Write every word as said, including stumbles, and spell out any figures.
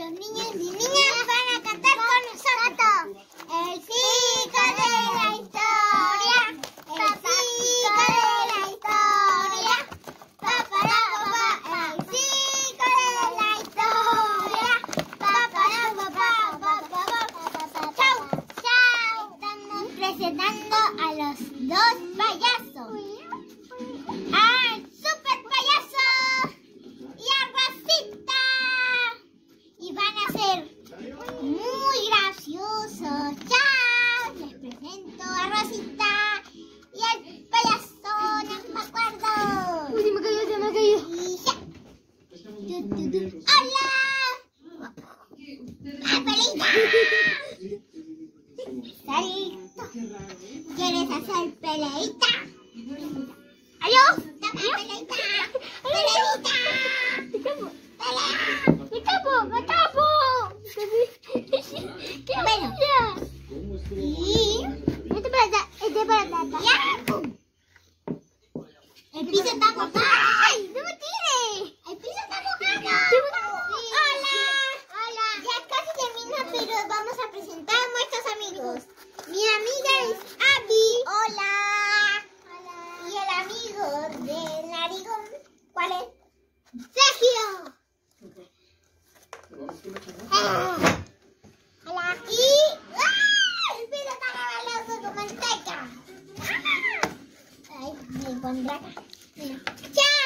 los niños y niñas van a cantar con nosotros. El pico de la historia, el pico de la historia. Papá, papá, el pico de la historia. Papá, papá, papá, papá. Chau, chau. Estamos presentando a los dos payasos. Al super payaso y a Rosita. Y van a ser muy graciosos. ¡Chao! Les presento a Rosita y al payaso, no me acuerdo. Uy, se me cayó, se me cayó. Y ya. Tu, tu, tu. ¡Hola! ¡Ah, peleita! ¿Está listo? ¿Quieres hacer peleita? ¿Aló? ¡Toma, peleita! ¡Peleita! ¡Pelea! ¡Me tapo! ¡Me tapo! ¡Qué Bueno. buena! Y... Este para acá, este para acá. ¡Ya! El piso está mojado. ¡Ay! ¡No me tires! El piso está mojado. Sí. Hola. Hola. Ya casi termina, pero vamos a presentar a nuestros amigos. Mi amiga es Abby. Hola. Hola. Y el amigo del narigón, ¿cuál es? Sergio. Ah. Hola. Y... ¡ah! El piso está rebaloso con manteca. ¡Ah! Ay, me pondrá acá. Mira. ¡Chao!